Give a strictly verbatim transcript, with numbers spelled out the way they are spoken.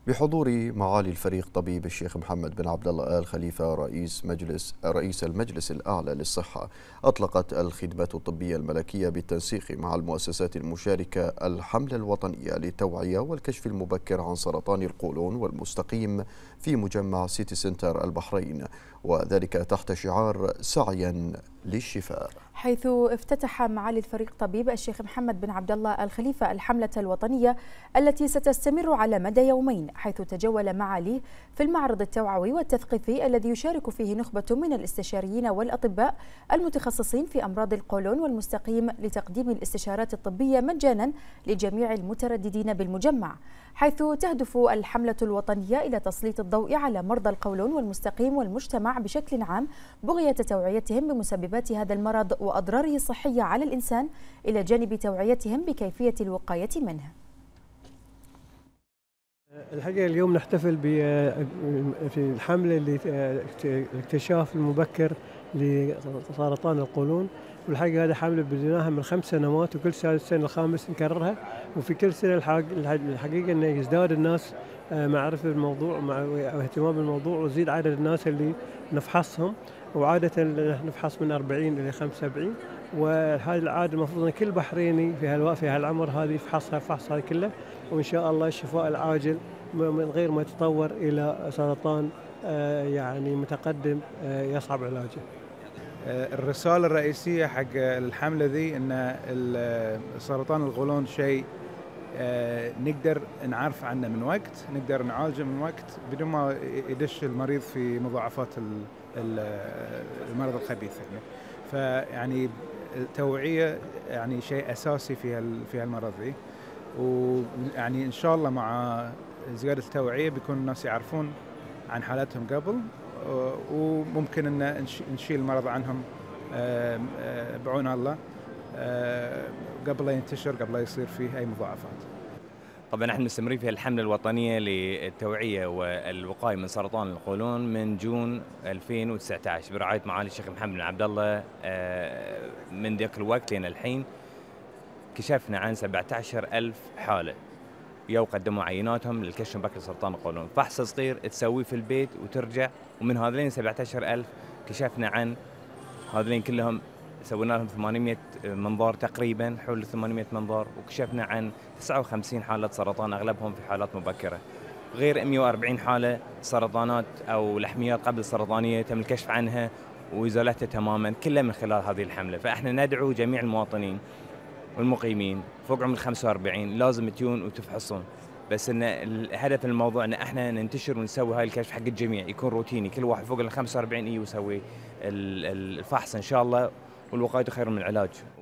بحضور معالي الفريق طبيب الشيخ محمد بن عبد الله آل خليفة رئيس مجلس رئيس المجلس الأعلى للصحة. أطلقت الخدمات الطبية الملكية بالتنسيق مع المؤسسات المشاركة الحملة الوطنية للتوعية والكشف المبكر عن سرطان القولون والمستقيم في مجمع سيتي سنتر البحرين، وذلك تحت شعار سعيا للشفاء، حيث افتتح معالي الفريق طبيب الشيخ محمد بن عبد الله آل خليفة الحملة الوطنية التي ستستمر على مدى يومين، حيث تجول معاليه في المعرض التوعوي والتثقيفي الذي يشارك فيه نخبة من الاستشاريين والأطباء المتخصصين في أمراض القولون والمستقيم لتقديم الاستشارات الطبية مجانا لجميع المترددين بالمجمع، حيث تهدف الحملة الوطنية إلى تسليط الضوء على مرضى القولون والمستقيم والمجتمع بشكل عام بغية توعيتهم بمسببات هذا المرض وأضراره الصحية على الإنسان، إلى جانب توعيتهم بكيفية الوقاية منه. الحقيقة اليوم نحتفل في الحملة الاكتشاف المبكر لسرطان القولون، والحقيقة هذه حملة بديناها من خمس سنوات، وكل سنة السنة الخامس نكررها، وفي كل سنة الحقيقة أنه يزداد الناس معرفة بالموضوع واهتمام بالموضوع، ويزيد عدد الناس اللي نفحصهم، وعادة نفحص من أربعين إلى خمسة وسبعين، وهذه العادة المفروض أن كل بحريني في هالوقت في هالعمر هذه يفحصها الفحص هذا كله، وإن شاء الله الشفاء العاجل من غير ما يتطور إلى سرطان يعني متقدم يصعب علاجه. الرسالة الرئيسية حق الحملة ذي أن سرطان القولون شيء نقدر نعرف عنه من وقت، نقدر نعالجه من وقت بدون ما يدش المريض في مضاعفات المرض الخبيث يعني. فيعني التوعية يعني شيء أساسي في في هالمرض ذي، ويعني إن شاء الله مع زيادة التوعية بيكون الناس يعرفون عن حالاتهم قبل، وممكن أن نشيل المرض عنهم بعون الله قبل لا ينتشر، قبل لا يصير فيه أي مضاعفات. طبعا احنا مستمرين في الحملة الوطنية للتوعية والوقاية من سرطان القولون من جون ألفين وتسعة عشر برعاية معالي الشيخ محمد بن عبد الله. من ذاك الوقت لين الحين كشفنا عن سبعة عشر ألف حالة يو قدموا عيناتهم للكشف المبكر لسرطان القولون، فحص صغير تسويه في البيت وترجع، ومن هذين سبعة عشر ألف كشفنا عن هذين كلهم سوينا لهم ثمانمئة منظار تقريبا، حول ثمانمئة منظار، وكشفنا عن تسعة وخمسين حالة سرطان اغلبهم في حالات مبكره، غير مئة وأربعين حاله سرطانات او لحميات قبل السرطانيه تم الكشف عنها وازالتها تماما، كلها من خلال هذه الحمله. فاحنا ندعو جميع المواطنين والمقيمين فوق عمر خمسة وأربعين لازم تجون وتفحصون، بس ان الهدف الموضوع ان احنا ننتشر ونسوي هاي الكشف حق الجميع، يكون روتيني، كل واحد فوق ال خمسة وأربعين يجي ويسوي الفحص ان شاء الله، والوقاية خير من العلاج.